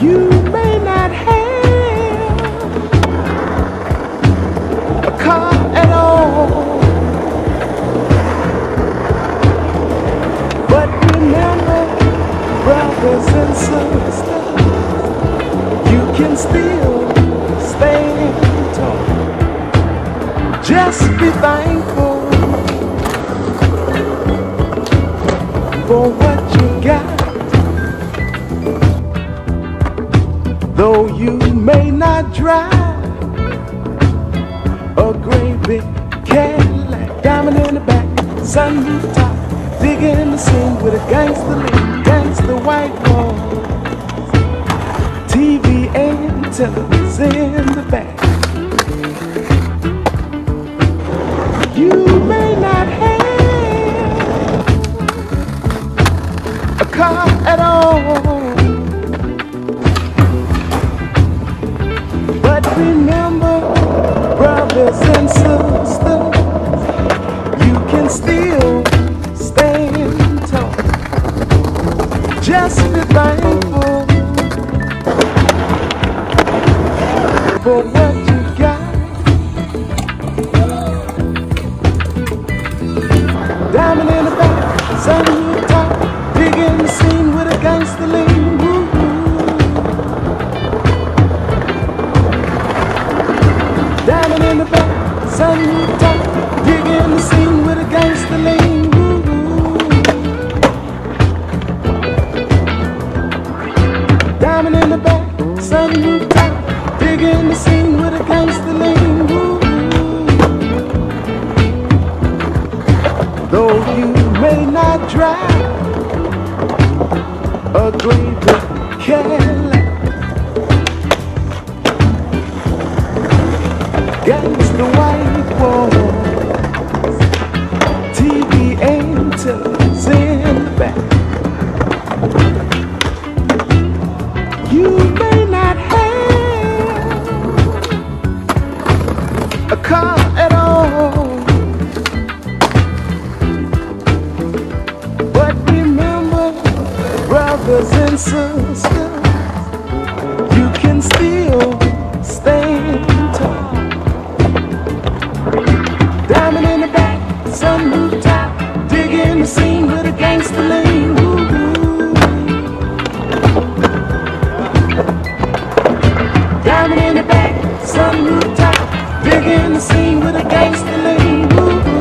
You may not have a car at all, but remember, brothers and sisters, you can still stand tall. Just be thankful for what you got. Though you may not drive a great big Cadillac, diamond in the back, sunroof top, digging the scene with a gangster lean, gangster Whitewalls, TV and television in the back. You may not have a car at all, but remember, brothers and sisters, you can still stand tall. Just be thankful for what you got. Diamond in the back, sunroof top, digging the scene with a gangster lean. Woo-hoo. Diamond in the back, sunroof top, digging the scene with a gangster lean. Woo-hoo. Diamond in the back, sunroof top, digging the scene with a gangster lean. Woo-hoo. Though you may not drive a great big Cadillac, gangster Whitewalls, TV and television in the back. You may not have a car at all, but remember, brothers and sisters, you can still stand tall. Diamond in the back, sunroof top, digging the scene with a gangster lean. Woo-hoo. Diamond in the back, sunroof top, digging the scene with a gangster lean. Woo-hoo.